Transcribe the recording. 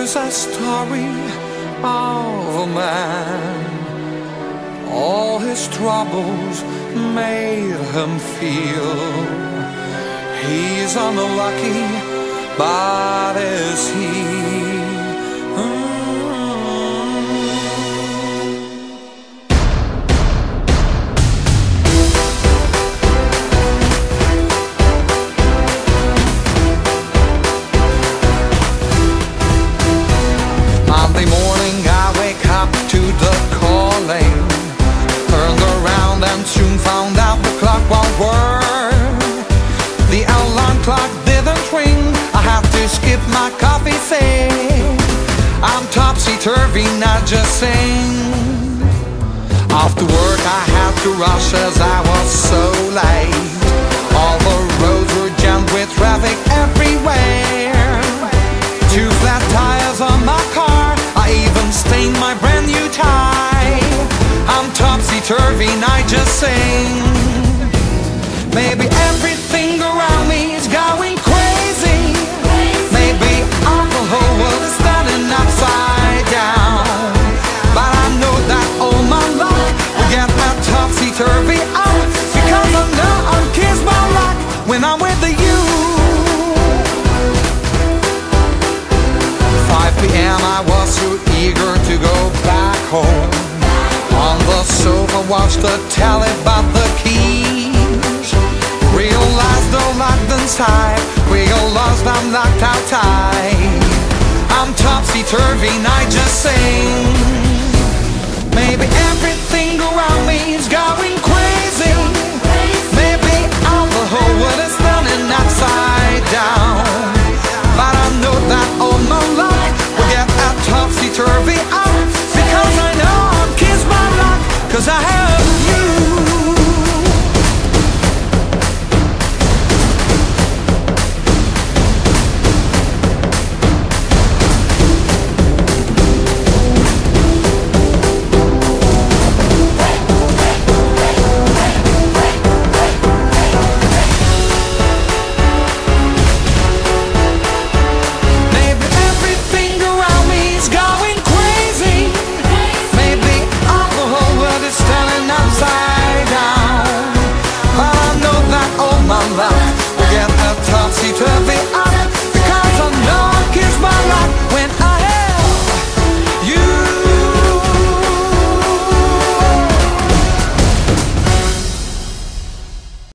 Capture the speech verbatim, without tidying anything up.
is a story of a man. All his troubles made him feel he's unlucky, but is he? Mm. Monday morning I wake up to the calling, turned around and soon found out the clock won't work. The alarm clock didn't ring, I have to skip my coffee thing. I'm topsy-turvy, not just sing. After work I had to rush as I was so late. All the roads were jammed with traffic everywhere. Two flat tires on my car, I even stained my brand new tie. I'm topsy-turvy, and I just sing. Maybe everything around me is going crazy. Maybe our whole world is standing upside down. But I know that all my luck will get that topsy-turvy out, because I know I'm kissed by luck when I'm with you. five p m I was so eager to go back home. On the sofa watched the telly but the keys. Realized the locked inside, real lost, I'm locked out tight. I'm topsy-turvy and I just sing. Maybe everything around me is going crazy. Maybe all the whole world is turning upside